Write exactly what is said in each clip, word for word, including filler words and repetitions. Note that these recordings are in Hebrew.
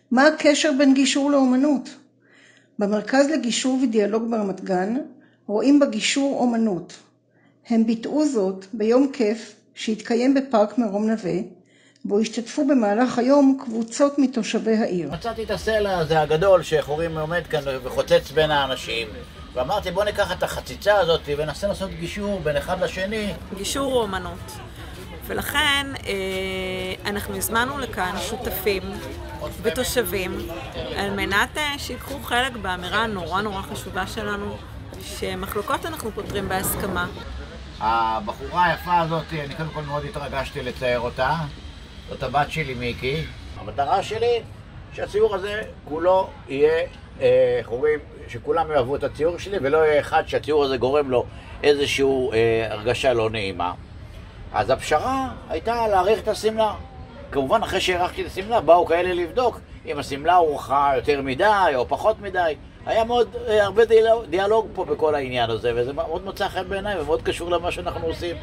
מה הקשר בין גישור לאומנות? במרכז לגישור ודיאלוג ברמת גן רואים בגישור אומנות. הם ביטאו זאת ביום כיף שהתקיים בפארק מרום נווה, בו השתתפו במהלך היום קבוצות מתושבי העיר. מצאתי את הסלע הזה הגדול שחורים עומד כאן וחוצץ בין האנשים, ואמרתי בוא ניקח את החציצה הזאת וננסה לעשות גישור בין אחד לשני. גישור הוא אומנות, ולכן אנחנו הזמנו לכאן שותפים ותושבים על מנת שיקחו חלק באמירה הנורא נורא חשובה שלנו, שמחלוקות אנחנו פותרים בהסכמה. הבחורה היפה הזאת, אני קודם כל מאוד התרגשתי לצייר אותה, זאת הבת שלי מיקי. המטרה שלי שהציור הזה כולו יהיה אה, חורים, שכולם יאהבו את הציור שלי ולא יהיה אחד שהציור הזה גורם לו איזושהי אה, הרגשה לא נעימה. אז הפשרה הייתה להעריך את הסמלה. כמובן אחרי שהערכתי את הסמלה באו כאלה לבדוק אם הסמלה הורחה יותר מדי או פחות מדי. היה מאוד הרבה דיאלוג פה בכל העניין הזה, וזה מאוד מוצא חן בעיניי ומאוד קשור למה שאנחנו עושים.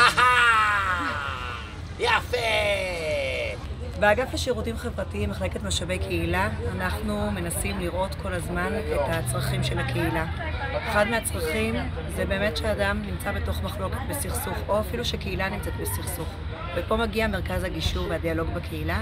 יפה! באגף לשירותים חברתיים, מחלקת משאבי קהילה, אנחנו מנסים לראות כל הזמן את הצרכים של הקהילה. אחד מהצרכים זה באמת שאדם נמצא בתוך מחלוקת בסכסוך, או אפילו שקהילה נמצאת בסכסוך. ופה מגיע מרכז הגישור והדיאלוג בקהילה.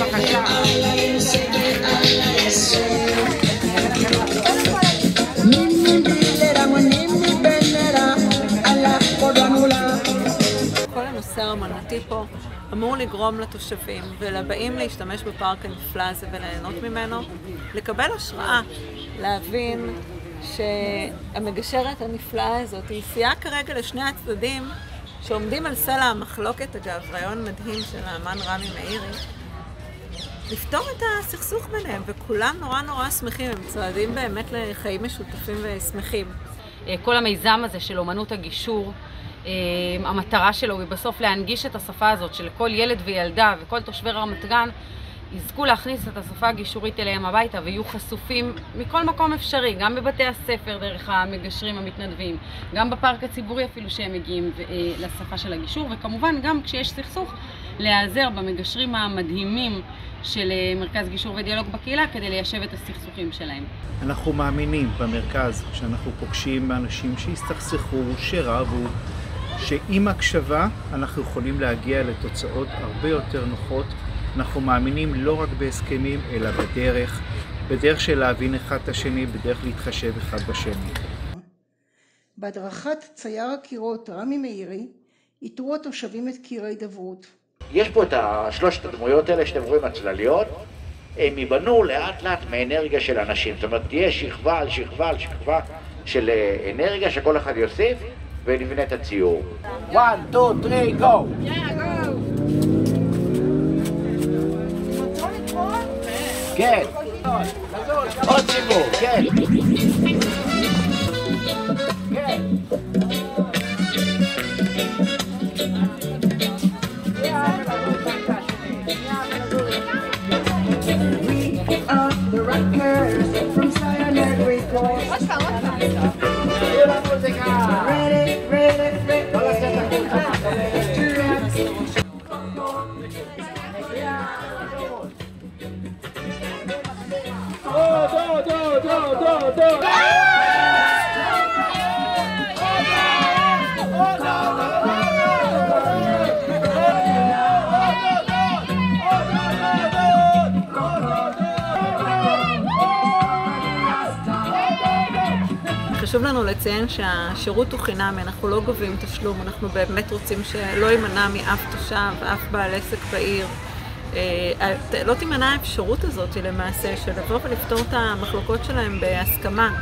כל הנושא האמנותי פה אמור לגרום לתושבים ולבאים להשתמש בפארק הנפלא הזה וליהנות ממנו, לקבל השראה, להבין שהמגשרת הנפלאה הזאת היא סייעה כרגע לשני הצדדים שעומדים על סלע המחלוקת. אגב, רעיון מדהים של האמן רמי מאירי, לפתור את הסכסוך ביניהם, וכולם נורא נורא שמחים, הם צועדים באמת לחיים משותפים ושמחים. כל המיזם הזה של אומנות הגישור, המטרה שלו היא בסוף להנגיש את השפה הזאת שלכל ילד וילדה וכל תושבי רמת גן יזכו להכניס את השפה הגישורית אליהם הביתה ויהיו חשופים מכל מקום אפשרי, גם בבתי הספר דרך המגשרים המתנדבים, גם בפארק הציבורי אפילו שהם מגיעים לשפה של הגישור, וכמובן גם כשיש סכסוך להיעזר במגשרים המדהימים של מרכז גישור ודיאלוג בקהילה כדי ליישב את הסכסוכים שלהם. אנחנו מאמינים במרכז שאנחנו פוגשים באנשים שהסתכסכו, שרבו, שעם הקשבה אנחנו יכולים להגיע לתוצאות הרבה יותר נוחות. אנחנו מאמינים לא רק בהסכמים אלא בדרך, בדרך של להבין אחד את השני, בדרך להתחשב אחד בשני. בהדרכת צייר הקירות רמי מאירי איתרו התושבים את קיר ההידברות. יש פה את שלושת הדמויות האלה שאתם רואים הצלליות, הם ייבנו לאט לאט מאנרגיה של אנשים, זאת אומרת תהיה שכבה על שכבה על שכבה של אנרגיה שכל אחד יוסיף ונבנה את הציור. one, two, three, go! כן, עוד סיבוב, כן. כן. חשוב לנו לציין שהשירות הוא חינם, אנחנו לא גובים תשלום, אנחנו באמת רוצים שלא יימנע מאף תושב, אף בעל עסק בעיר. לא תימנע האפשרות הזאת למעשה של לבוא ולפתור את המחלוקות שלהם בהסכמה.